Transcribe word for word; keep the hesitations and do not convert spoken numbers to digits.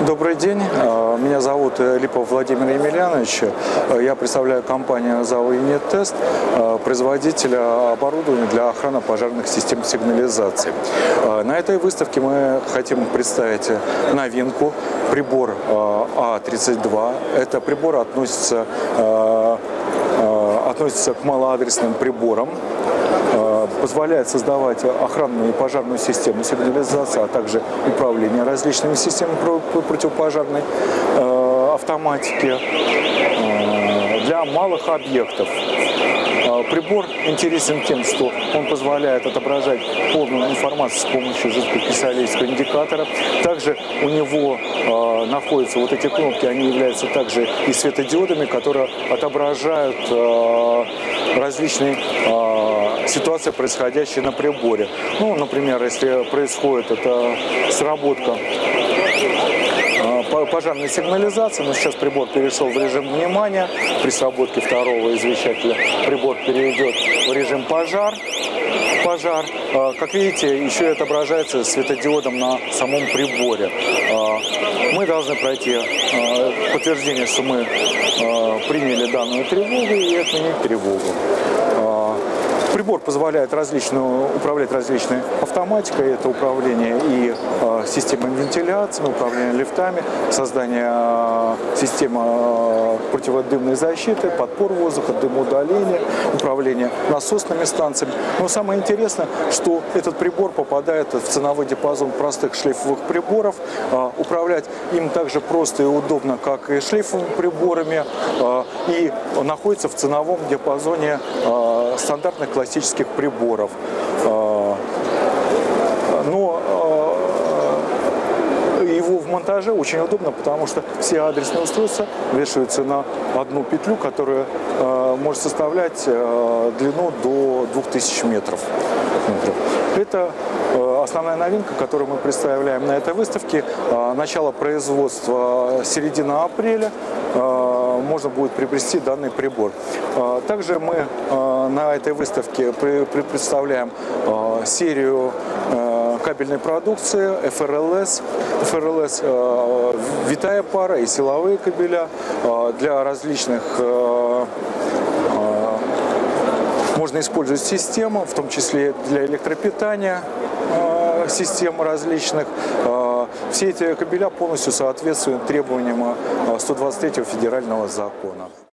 Добрый день, меня зовут Липов Владимир Емельянович. Я представляю компанию ЗАО «Юнит-Тест», производителя оборудования для охраны пожарных систем сигнализации. На этой выставке мы хотим представить новинку, прибор А тридцать два. Это прибор относится, относится к малоадресным приборам. Позволяет создавать охранную и пожарную систему сигнализации, а также управление различными системами противопожарной автоматики для малых объектов. Прибор интересен тем, что он позволяет отображать полную информацию с помощью жидкокристаллического индикатора. Также у него э, находятся вот эти кнопки, они являются также и светодиодами, которые отображают э, различные э, ситуации, происходящие на приборе. Ну, например, если происходит это сработка пожарной сигнализации, но сейчас прибор перешел в режим внимания. При сработке второго извещателя прибор перейдет в режим пожар. Пожар, как видите, еще и отображается светодиодом на самом приборе. Мы должны пройти подтверждение, что мы приняли данную тревогу, и отменить тревогу. Прибор позволяет различную, управлять различной автоматикой. Это управление и э, системой вентиляции, управление лифтами, создание э, системы э, противодымной защиты, подпор воздуха, дымоудаления, управление насосными станциями. Но самое интересное, что этот прибор попадает в ценовой диапазон простых шлейфовых приборов. Э, управлять им также просто и удобно, как и шлейфовыми приборами, э, и находится в ценовом диапазоне э, стандартных классических приборов. Но его в монтаже очень удобно, потому что все адресные устройства вешаются на одну петлю, которая может составлять длину до двух тысяч метров. Это основная новинка, которую мы представляем на этой выставке. Начало производства середина апреля. Можно будет приобрести данный прибор. Также мы на этой выставке представляем серию кабельной продукции эф эр эл эс. эф эр эл эс витая пара и силовые кабеля для различных. Можно использовать систему, в том числе для электропитания систем различных. Все эти кабеля полностью соответствуют требованиям сто двадцать третьего федерального закона.